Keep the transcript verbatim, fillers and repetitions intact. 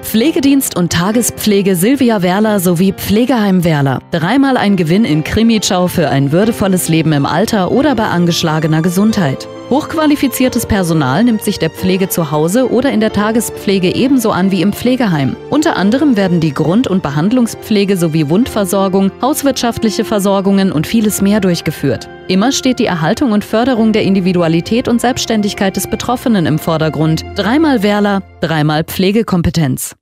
Pflegedienst und Tagespflege Silvia Werler sowie Pflegeheim Werler. Dreimal ein Gewinn in Krimitschau für ein würdevolles Leben im Alter oder bei angeschlagener Gesundheit. Hochqualifiziertes Personal nimmt sich der Pflege zu Hause oder in der Tagespflege ebenso an wie im Pflegeheim. Unter anderem werden die Grund- und Behandlungspflege sowie Wundversorgung, hauswirtschaftliche Versorgungen und vieles mehr durchgeführt. Immer steht die Erhaltung und Förderung der Individualität und Selbstständigkeit des Betroffenen im Vordergrund. Dreimal Werler, dreimal Pflegekompetenz.